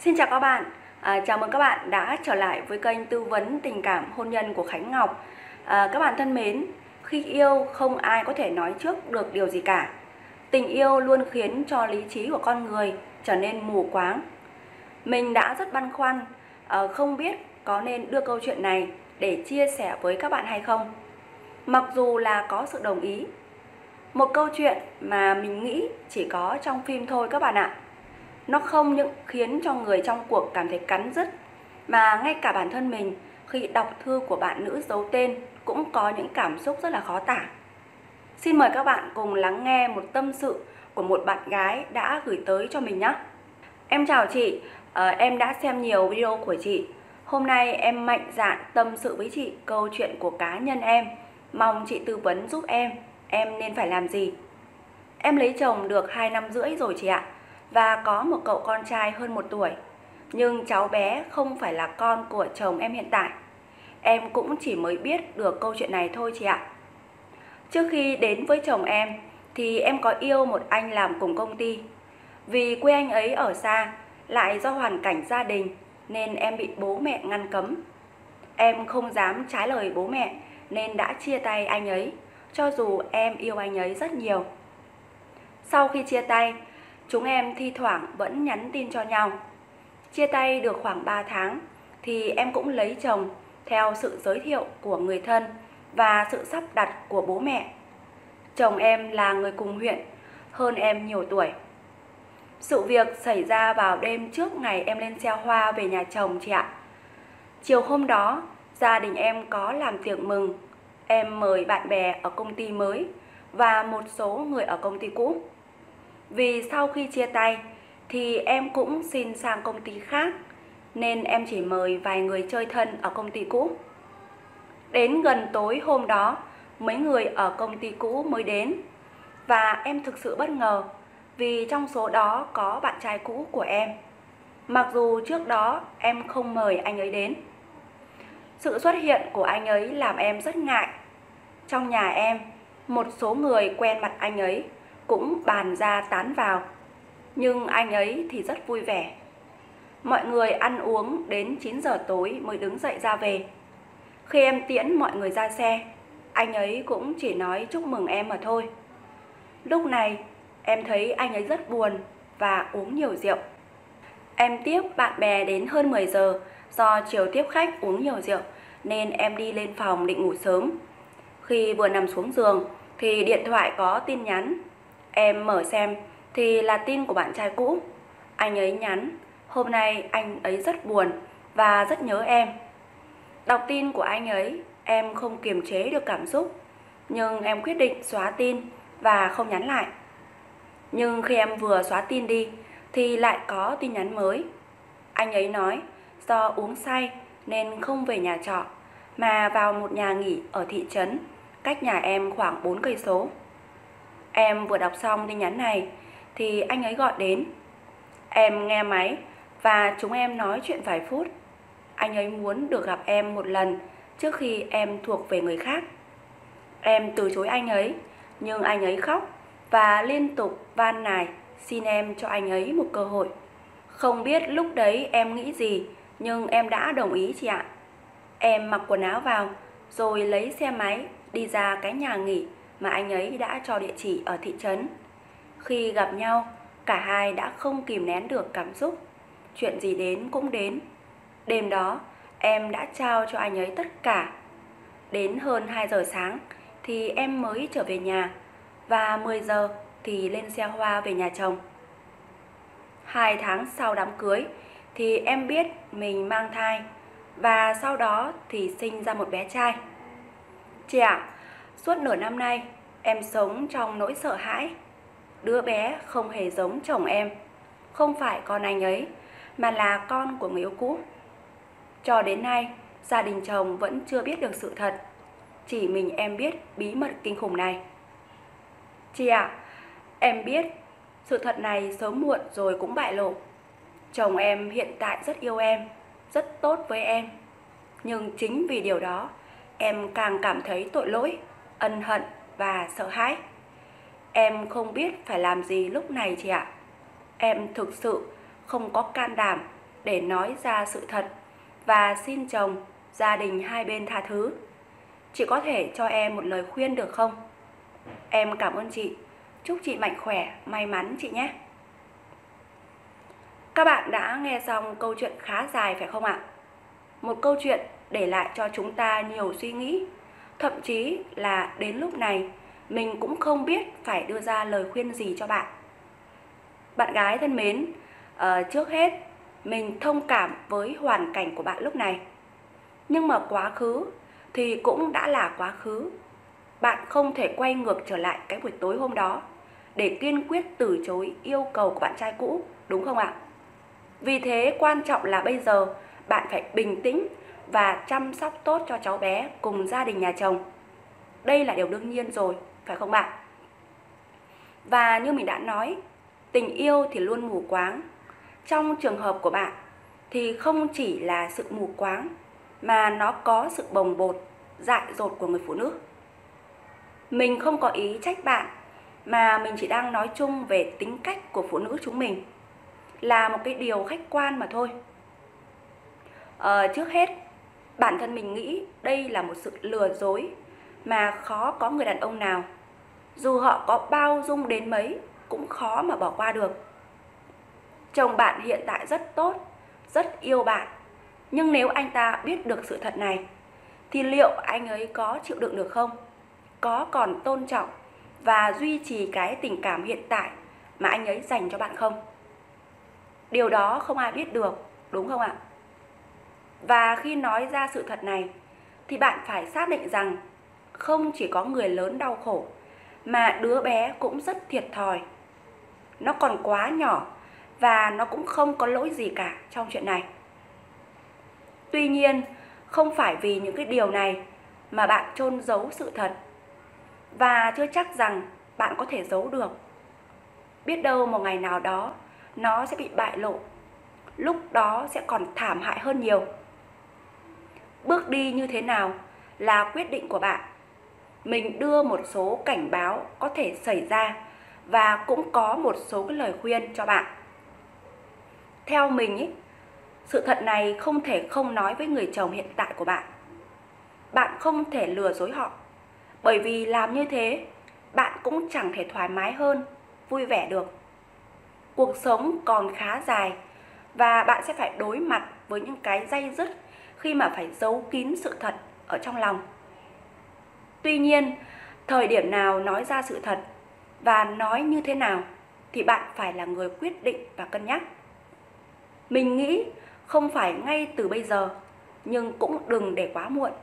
Xin chào các bạn, chào mừng các bạn đã trở lại với kênh tư vấn tình cảm hôn nhân của Khánh Ngọc. Các bạn thân mến, khi yêu không ai có thể nói trước được điều gì cả. Tình yêu luôn khiến cho lý trí của con người trở nên mù quáng. Mình đã rất băn khoăn, không biết có nên đưa câu chuyện này để chia sẻ với các bạn hay không. Mặc dù là có sự đồng ý, một câu chuyện mà mình nghĩ chỉ có trong phim thôi các bạn ạ. Nó không những khiến cho người trong cuộc cảm thấy cắn rứt, mà ngay cả bản thân mình khi đọc thư của bạn nữ giấu tên cũng có những cảm xúc rất là khó tả. Xin mời các bạn cùng lắng nghe một tâm sự của một bạn gái đã gửi tới cho mình nhé. Em chào chị, em đã xem nhiều video của chị. Hôm nay em mạnh dạn tâm sự với chị câu chuyện của cá nhân em. Mong chị tư vấn giúp em nên phải làm gì. Em lấy chồng được 2 năm rưỡi rồi chị ạ, và có một cậu con trai hơn 1 tuổi. Nhưng cháu bé không phải là con của chồng em hiện tại. Em cũng chỉ mới biết được câu chuyện này thôi chị ạ. Trước khi đến với chồng em thì em có yêu một anh làm cùng công ty. Vì quê anh ấy ở xa, lại do hoàn cảnh gia đình nên em bị bố mẹ ngăn cấm. Em không dám trái lời bố mẹ nên đã chia tay anh ấy, cho dù em yêu anh ấy rất nhiều. Sau khi chia tay, chúng em thi thoảng vẫn nhắn tin cho nhau. Chia tay được khoảng 3 tháng thì em cũng lấy chồng theo sự giới thiệu của người thân và sự sắp đặt của bố mẹ. Chồng em là người cùng huyện, hơn em nhiều tuổi. Sự việc xảy ra vào đêm trước ngày em lên xe hoa về nhà chồng chị ạ. Chiều hôm đó, gia đình em có làm tiệc mừng. Em mời bạn bè ở công ty mới và một số người ở công ty cũ. Vì sau khi chia tay thì em cũng xin sang công ty khác, nên em chỉ mời vài người chơi thân ở công ty cũ. Đến gần tối hôm đó, mấy người ở công ty cũ mới đến. Và em thực sự bất ngờ vì trong số đó có bạn trai cũ của em. Mặc dù trước đó em không mời anh ấy đến. Sự xuất hiện của anh ấy làm em rất ngại. Trong nhà em, một số người quen mặt anh ấy cũng bàn ra tán vào. Nhưng anh ấy thì rất vui vẻ. Mọi người ăn uống đến 9 giờ tối mới đứng dậy ra về. Khi em tiễn mọi người ra xe, anh ấy cũng chỉ nói chúc mừng em mà thôi. Lúc này em thấy anh ấy rất buồn và uống nhiều rượu. Em tiếp bạn bè đến hơn 10 giờ, do chiều tiếp khách uống nhiều rượu nên em đi lên phòng định ngủ sớm. Khi vừa nằm xuống giường thì điện thoại có tin nhắn. Em mở xem thì là tin của bạn trai cũ. Anh ấy nhắn, hôm nay anh ấy rất buồn và rất nhớ em. Đọc tin của anh ấy, em không kiềm chế được cảm xúc, nhưng em quyết định xóa tin và không nhắn lại. Nhưng khi em vừa xóa tin đi thì lại có tin nhắn mới. Anh ấy nói do uống say nên không về nhà trọ mà vào một nhà nghỉ ở thị trấn, cách nhà em khoảng 4 cây số. Em vừa đọc xong tin nhắn này thì anh ấy gọi đến. Em nghe máy và chúng em nói chuyện vài phút. Anh ấy muốn được gặp em một lần trước khi em thuộc về người khác. Em từ chối anh ấy, nhưng anh ấy khóc và liên tục van nài xin em cho anh ấy một cơ hội. Không biết lúc đấy em nghĩ gì, nhưng em đã đồng ý chị ạ. Em mặc quần áo vào rồi lấy xe máy đi ra cái nhà nghỉ mà anh ấy đã cho địa chỉ ở thị trấn. Khi gặp nhau, cả hai đã không kìm nén được cảm xúc. Chuyện gì đến cũng đến. Đêm đó, em đã trao cho anh ấy tất cả. Đến hơn 2 giờ sáng thì em mới trở về nhà, và 10 giờ thì lên xe hoa về nhà chồng. 2 tháng sau đám cưới thì em biết mình mang thai, và sau đó thì sinh ra một bé trai. Chị ạ, suốt nửa năm nay em sống trong nỗi sợ hãi. Đứa bé không hề giống chồng em, không phải con anh ấy, mà là con của người yêu cũ. Cho đến nay, gia đình chồng vẫn chưa biết được sự thật. Chỉ mình em biết bí mật kinh khủng này. Chị ạ, em biết sự thật này sớm muộn rồi cũng bại lộ. Chồng em hiện tại rất yêu em, rất tốt với em. Nhưng chính vì điều đó, em càng cảm thấy tội lỗi, ân hận và sợ hãi. Em không biết phải làm gì lúc này chị ạ. Em thực sự không có can đảm để nói ra sự thật và xin chồng, gia đình hai bên tha thứ. Chị có thể cho em một lời khuyên được không? Em cảm ơn chị. Chúc chị mạnh khỏe, may mắn chị nhé. Các bạn đã nghe xong câu chuyện khá dài phải không ạ? Một câu chuyện để lại cho chúng ta nhiều suy nghĩ. Thậm chí là đến lúc này mình cũng không biết phải đưa ra lời khuyên gì cho bạn. Bạn gái thân mến, trước hết mình thông cảm với hoàn cảnh của bạn lúc này. Nhưng mà quá khứ thì cũng đã là quá khứ. Bạn không thể quay ngược trở lại cái buổi tối hôm đó để kiên quyết từ chối yêu cầu của bạn trai cũ, đúng không ạ? Vì thế quan trọng là bây giờ bạn phải bình tĩnh và chăm sóc tốt cho cháu bé cùng gia đình nhà chồng. Đây là điều đương nhiên rồi, phải không bạn? Và như mình đã nói, tình yêu thì luôn mù quáng. Trong trường hợp của bạn thì không chỉ là sự mù quáng mà nó có sự bồng bột, dại dột của người phụ nữ. Mình không có ý trách bạn, mà mình chỉ đang nói chung về tính cách của phụ nữ chúng mình, là một cái điều khách quan mà thôi. Trước hết, bản thân mình nghĩ đây là một sự lừa dối mà khó có người đàn ông nào, dù họ có bao dung đến mấy, cũng khó mà bỏ qua được. Chồng bạn hiện tại rất tốt, rất yêu bạn, nhưng nếu anh ta biết được sự thật này, thì liệu anh ấy có chịu đựng được không? Có còn tôn trọng và duy trì cái tình cảm hiện tại mà anh ấy dành cho bạn không? Điều đó không ai biết được, đúng không ạ? Và khi nói ra sự thật này, thì bạn phải xác định rằng không chỉ có người lớn đau khổ, mà đứa bé cũng rất thiệt thòi. Nó còn quá nhỏ và nó cũng không có lỗi gì cả trong chuyện này. Tuy nhiên, không phải vì những cái điều này mà bạn chôn giấu sự thật, và chưa chắc rằng bạn có thể giấu được. Biết đâu một ngày nào đó nó sẽ bị bại lộ, lúc đó sẽ còn thảm hại hơn nhiều. Bước đi như thế nào là quyết định của bạn. Mình đưa một số cảnh báo có thể xảy ra và cũng có một số cái lời khuyên cho bạn. Theo mình ý, sự thật này không thể không nói với người chồng hiện tại của bạn. Bạn không thể lừa dối họ, bởi vì làm như thế bạn cũng chẳng thể thoải mái hơn, vui vẻ được. Cuộc sống còn khá dài và bạn sẽ phải đối mặt với những cái day dứt khi mà phải giấu kín sự thật ở trong lòng. Tuy nhiên, thời điểm nào nói ra sự thật và nói như thế nào thì bạn phải là người quyết định và cân nhắc. Mình nghĩ không phải ngay từ bây giờ, nhưng cũng đừng để quá muộn.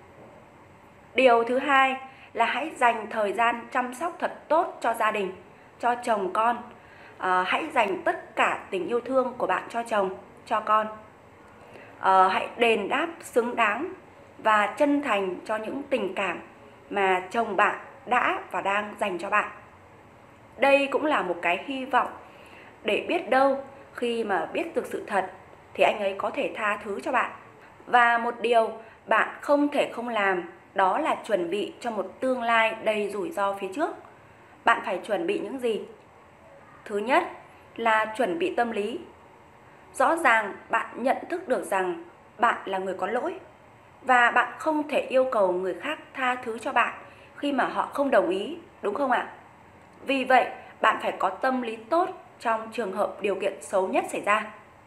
Điều thứ hai là hãy dành thời gian chăm sóc thật tốt cho gia đình, cho chồng con. Hãy dành tất cả tình yêu thương của bạn cho chồng, cho con. Hãy đền đáp xứng đáng và chân thành cho những tình cảm mà chồng bạn đã và đang dành cho bạn. Đây cũng là một cái hy vọng để biết đâu khi mà biết được sự thật thì anh ấy có thể tha thứ cho bạn. Và một điều bạn không thể không làm đó là chuẩn bị cho một tương lai đầy rủi ro phía trước. Bạn phải chuẩn bị những gì? Thứ nhất là chuẩn bị tâm lý. Rõ ràng bạn nhận thức được rằng bạn là người có lỗi và bạn không thể yêu cầu người khác tha thứ cho bạn khi mà họ không đồng ý, đúng không ạ? Vì vậy, bạn phải có tâm lý tốt trong trường hợp điều kiện xấu nhất xảy ra.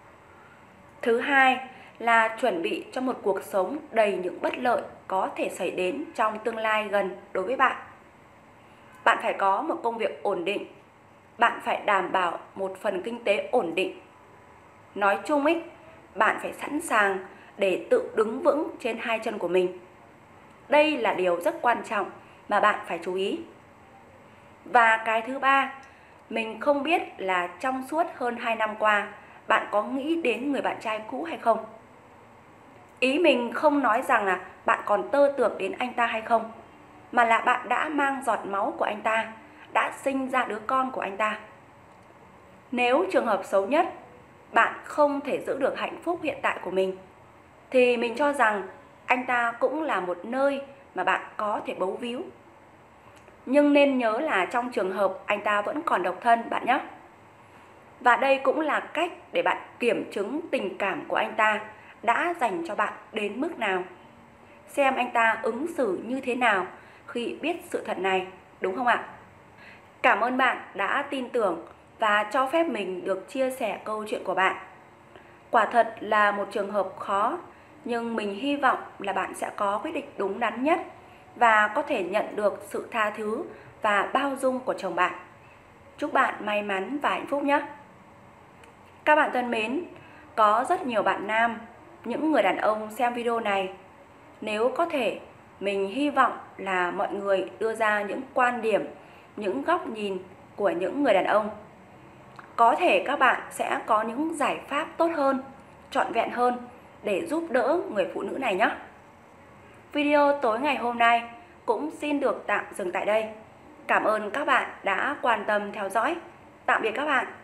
Thứ hai là chuẩn bị cho một cuộc sống đầy những bất lợi có thể xảy đến trong tương lai gần đối với bạn. Bạn phải có một công việc ổn định. Bạn phải đảm bảo một phần kinh tế ổn định. Nói chung ý, bạn phải sẵn sàng để tự đứng vững trên hai chân của mình. Đây là điều rất quan trọng mà bạn phải chú ý. Và cái thứ ba, mình không biết là trong suốt hơn 2 năm qua, bạn có nghĩ đến người bạn trai cũ hay không? Ý mình không nói rằng là bạn còn tơ tưởng đến anh ta hay không, mà là bạn đã mang giọt máu của anh ta, đã sinh ra đứa con của anh ta. Nếu trường hợp xấu nhất, bạn không thể giữ được hạnh phúc hiện tại của mình, thì mình cho rằng anh ta cũng là một nơi mà bạn có thể bấu víu. Nhưng nên nhớ là trong trường hợp anh ta vẫn còn độc thân bạn nhé. Và đây cũng là cách để bạn kiểm chứng tình cảm của anh ta đã dành cho bạn đến mức nào. Xem anh ta ứng xử như thế nào khi biết sự thật này, đúng không ạ? Cảm ơn bạn đã tin tưởng và cho phép mình được chia sẻ câu chuyện của bạn. Quả thật là một trường hợp khó, nhưng mình hy vọng là bạn sẽ có quyết định đúng đắn nhất và có thể nhận được sự tha thứ và bao dung của chồng bạn. Chúc bạn may mắn và hạnh phúc nhé! Các bạn thân mến, có rất nhiều bạn nam, những người đàn ông xem video này. Nếu có thể, mình hy vọng là mọi người đưa ra những quan điểm, những góc nhìn của những người đàn ông. Có thể các bạn sẽ có những giải pháp tốt hơn, trọn vẹn hơn để giúp đỡ người phụ nữ này nhé. Video tối ngày hôm nay cũng xin được tạm dừng tại đây. Cảm ơn các bạn đã quan tâm theo dõi. Tạm biệt các bạn.